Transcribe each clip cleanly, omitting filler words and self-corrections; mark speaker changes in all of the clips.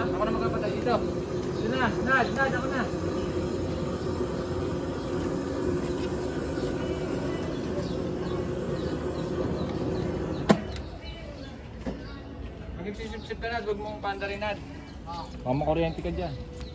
Speaker 1: Ako na magkapatay dito. Dito na, Nad, ako na. Maging-sisip-sip ka, Nad. Huwag mong panda rin, Nad. Baka makuryente ka dyan.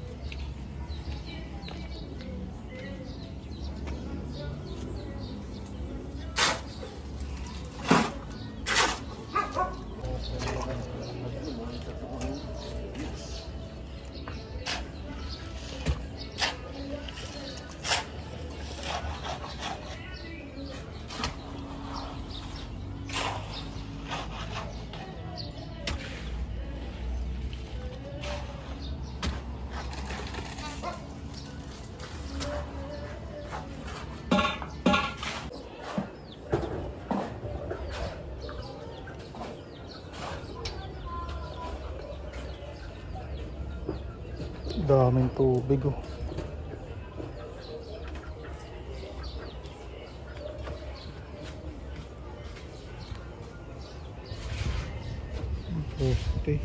Speaker 2: Daming tubig oh. Okay.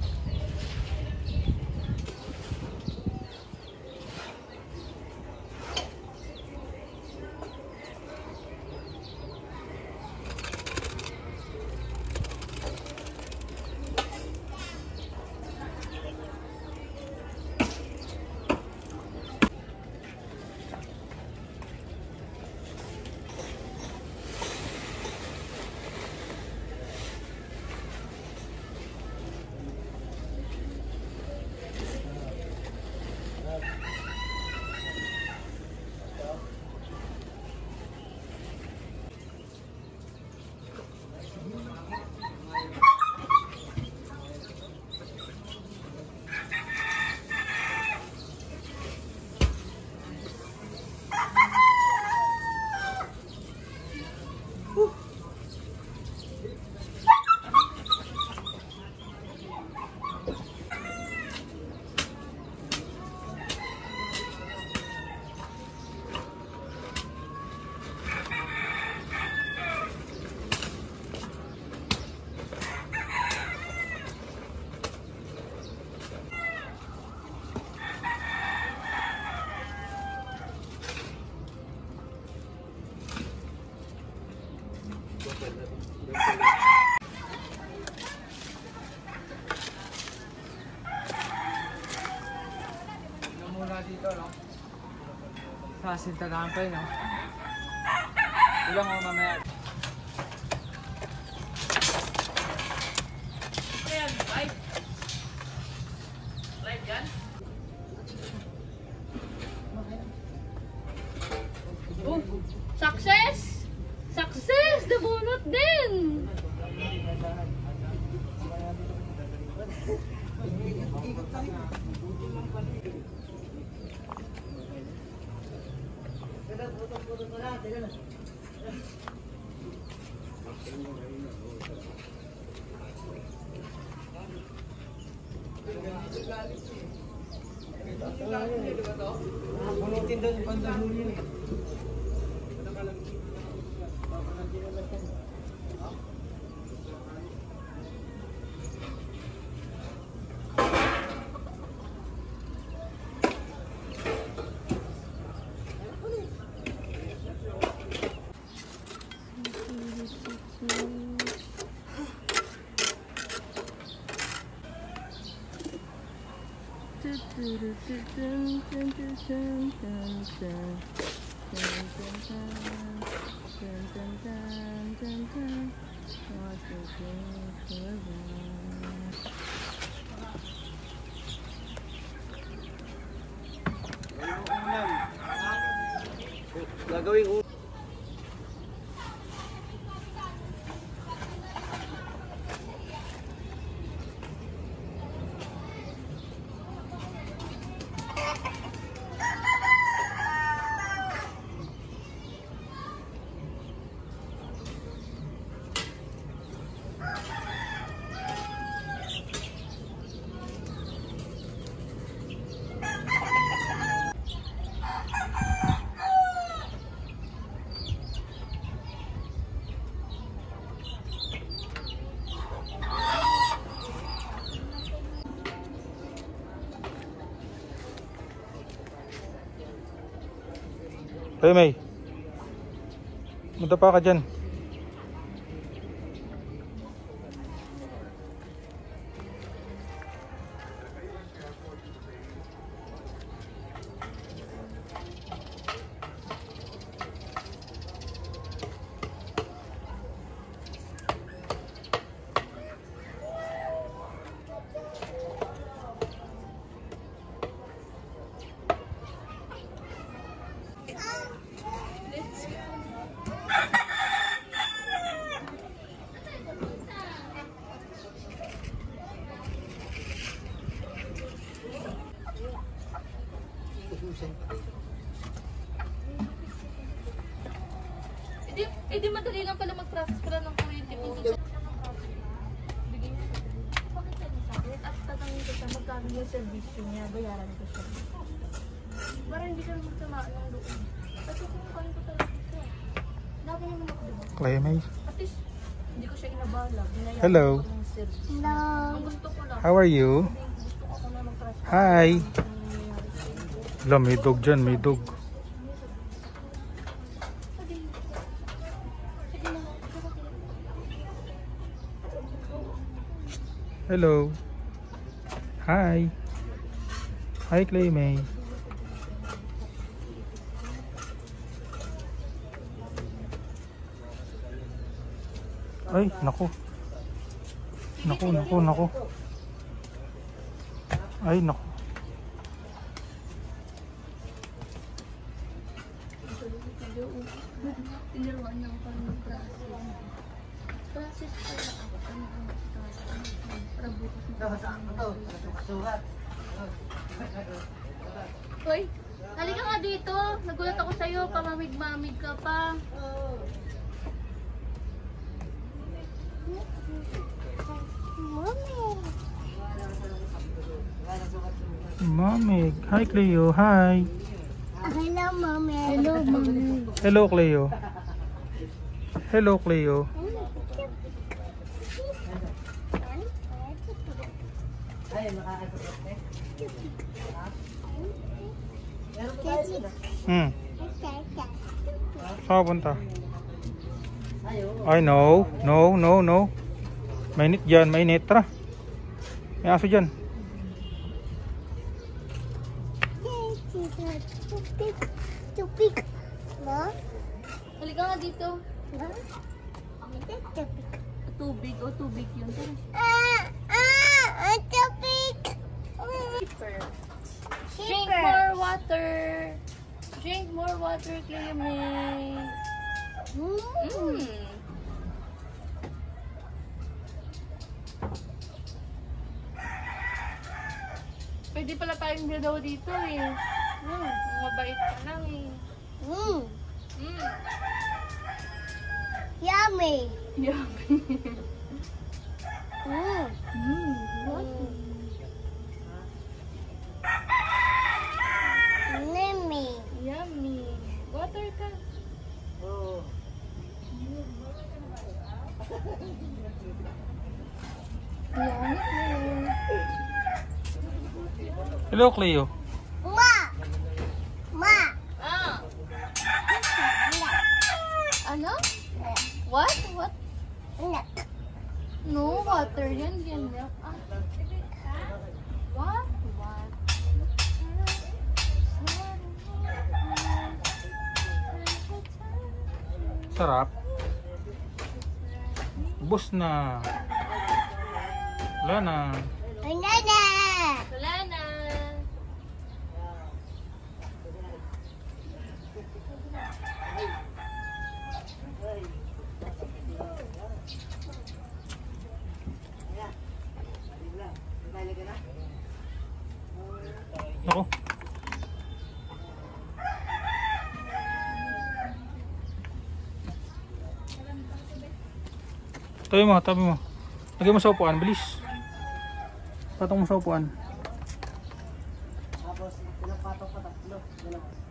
Speaker 1: Dito, no? Sasintagaan pa yun, no? Ilang ako mamaya. Ayan, live? Live yan?
Speaker 3: Oh, success! Success! Nabunot din!
Speaker 1: Bunutin doon yung pandahon yun eh. Gagawin
Speaker 2: Hey, May. Madapa ka dyan.
Speaker 3: Di madali lang pala mag-process pala ng kuryente. Bigay niya. Bakit sabi sa akin? At tatanungin ko siya magkano yung service niya, bayaran ko siya. Para hindi ka magsamaan ng loob. Kasi kung ko talaga siya. Lagi naman ako diba?
Speaker 2: Clay, May.
Speaker 3: At least, hindi ko siya inabala. Binayaran
Speaker 2: Hello.
Speaker 3: ko ng service. Hello. Ang gusto ko lang.
Speaker 2: How are you?
Speaker 3: Gusto ko ako na mag-process.
Speaker 2: Hi. Wala, may dog dyan, may dog. Hello. Hi. Hi, Clay May. Ay, naku. Naku. Ay, naku.
Speaker 3: Tinaruan niya ako parang mag-process. Process pala ako. Para bukas Hoy, halika nga dito. Nagulat ako sa'yo. Pamamig-mamig ka pa.
Speaker 2: Mommy. Hi, Cleo. Hi.
Speaker 3: Hello, Mommy. Hello, Mommy.
Speaker 2: Hello, Cleo. Hello, Cleo. Saan punta? Ay, no. Mainit dyan, mainit. Tara. May aso dyan.
Speaker 3: Tupik. Ma? Halika nga dito. Tubig. O, tubig yun. Tupik. Drink more water. Drink more water, Clemmy. Pwede pala tayong dalawa dito eh. Mabait ka lang eh. Yummy. Yummy. Yummy. Water ka.
Speaker 2: Hello, Cleo.
Speaker 3: Ano? What? No, water yan. What?
Speaker 2: Sarap. Bus na. Wala na.
Speaker 3: Wala na.
Speaker 2: Ako. Tabi mo. Lagay mo sa upuan, bilis. Patong mo sa upuan.
Speaker 4: Tapos, pinapatong pa tatlo.